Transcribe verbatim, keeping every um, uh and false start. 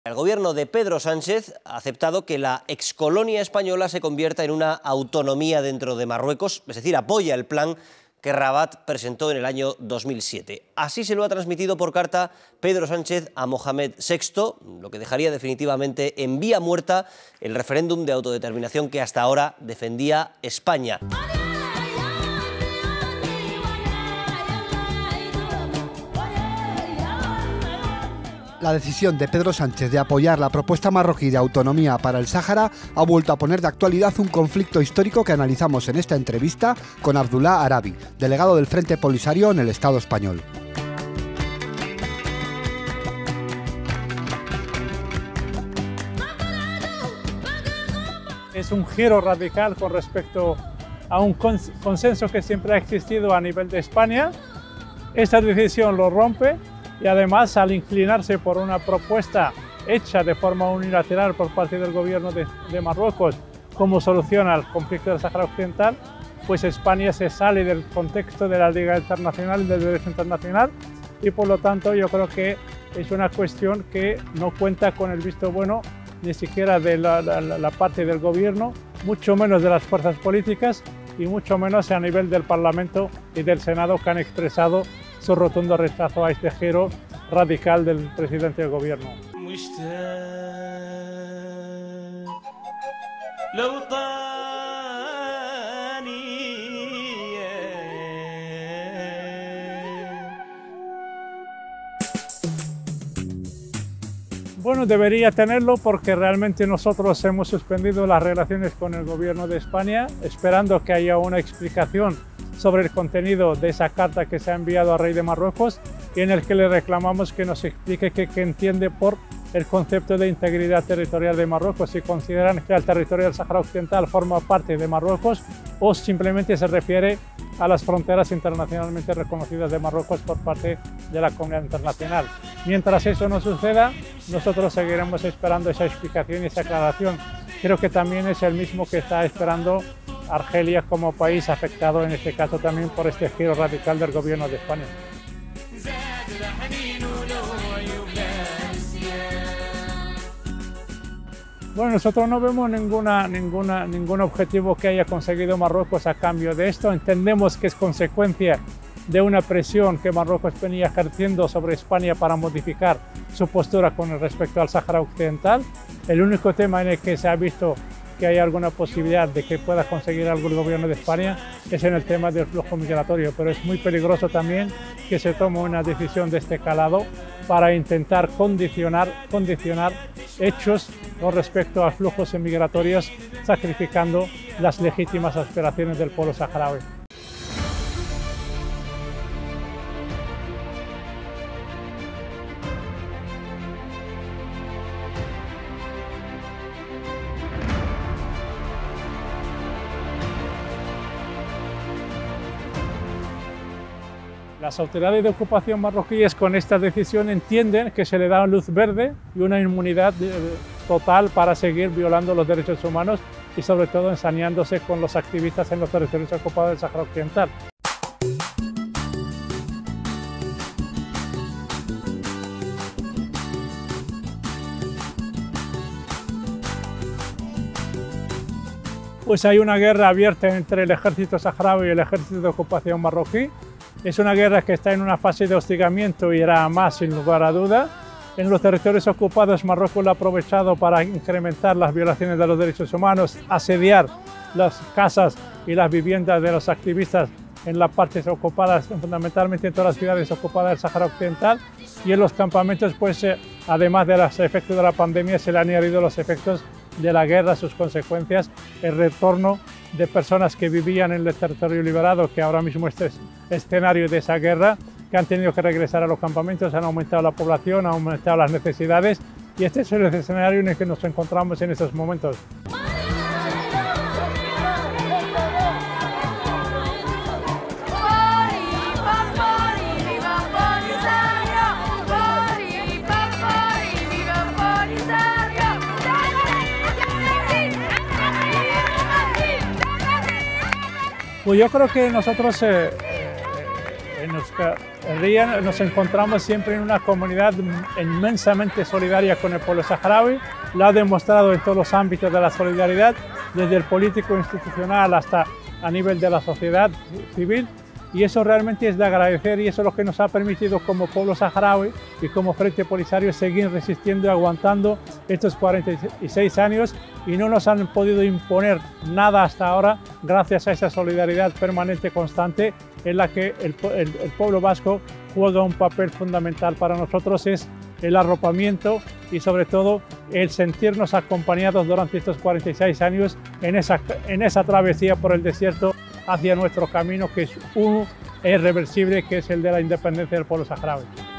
El gobierno de Pedro Sánchez ha aceptado que la excolonia española se convierta en una autonomía dentro de Marruecos, es decir, apoya el plan que Rabat presentó en el año dos mil siete. Así se lo ha transmitido por carta Pedro Sánchez a Mohamed sexto, lo que dejaría definitivamente en vía muerta el referéndum de autodeterminación que hasta ahora defendía España. La decisión de Pedro Sánchez de apoyar la propuesta marroquí de autonomía para el Sáhara ha vuelto a poner de actualidad un conflicto histórico que analizamos en esta entrevista con Abdullah Arabi, delegado del Frente Polisario en el Estado español. Es un giro radical con respecto a un consenso que siempre ha existido a nivel de España. Esta decisión lo rompe. Y además, al inclinarse por una propuesta hecha de forma unilateral por parte del gobierno de, de Marruecos como solución al conflicto del Sáhara Occidental, pues España se sale del contexto de la Liga Internacional y del derecho internacional y por lo tanto yo creo que es una cuestión que no cuenta con el visto bueno ni siquiera de la, la, la parte del gobierno, mucho menos de las fuerzas políticas y mucho menos a nivel del Parlamento y del Senado, que han expresado su rotundo rechazo a este giro radical del presidente del gobierno. Bueno, debería tenerlo porque realmente nosotros hemos suspendido las relaciones con el gobierno de España, esperando que haya una explicación sobre el contenido de esa carta que se ha enviado al rey de Marruecos y en el que le reclamamos que nos explique qué entiende por el concepto de integridad territorial de Marruecos, si consideran que el territorio del Sáhara Occidental forma parte de Marruecos o simplemente se refiere a las fronteras internacionalmente reconocidas de Marruecos por parte de la comunidad internacional. Mientras eso no suceda, nosotros seguiremos esperando esa explicación y esa aclaración. Creo que también es el mismo que está esperando Argelia como país afectado en este caso también por este giro radical del gobierno de España. Bueno, nosotros no vemos ninguna, ninguna, ningún objetivo que haya conseguido Marruecos a cambio de esto. Entendemos que es consecuencia de una presión que Marruecos venía ejerciendo sobre España para modificar su postura con respecto al Sáhara Occidental. El único tema en el que se ha visto que hay alguna posibilidad de que pueda conseguir algo el gobierno de España es en el tema del flujo migratorio, pero es muy peligroso también que se tome una decisión de este calado para intentar condicionar, condicionar hechos con respecto a flujos migratorios, sacrificando las legítimas aspiraciones del pueblo saharaui. Las autoridades de ocupación marroquíes con esta decisión entienden que se le da luz verde y una inmunidad total para seguir violando los derechos humanos y sobre todo ensañándose con los activistas en los territorios ocupados del Sáhara Occidental. Pues hay una guerra abierta entre el ejército saharaui y el ejército de ocupación marroquí. Es una guerra que está en una fase de hostigamiento y irá a más sin lugar a duda. En los territorios ocupados, Marruecos lo ha aprovechado para incrementar las violaciones de los derechos humanos, asediar las casas y las viviendas de los activistas en las partes ocupadas, fundamentalmente en todas las ciudades ocupadas del Sáhara Occidental. Y en los campamentos, pues, además de los efectos de la pandemia, se le han añadido los efectos de la guerra, sus consecuencias, el retorno de personas que vivían en el territorio liberado, que ahora mismo este es escenario de esa guerra, que han tenido que regresar a los campamentos, han aumentado la población, han aumentado las necesidades y este es el escenario en el que nos encontramos en estos momentos. Pues yo creo que nosotros eh, En Euskal Herria nos encontramos siempre en una comunidad inmensamente solidaria con el pueblo saharaui. Lo ha demostrado en todos los ámbitos de la solidaridad, desde el político institucional hasta a nivel de la sociedad civil. Y eso realmente es de agradecer, y eso es lo que nos ha permitido como pueblo saharaui y como Frente Polisario seguir resistiendo y aguantando estos cuarenta y seis años, y no nos han podido imponer nada hasta ahora gracias a esa solidaridad permanente constante en la que el, el, el pueblo vasco juega un papel fundamental. Para nosotros es el arropamiento y sobre todo el sentirnos acompañados durante estos cuarenta y seis años en esa, en esa travesía por el desierto hacia nuestro camino, que es uno, es irreversible, que es el de la independencia del pueblo saharaui.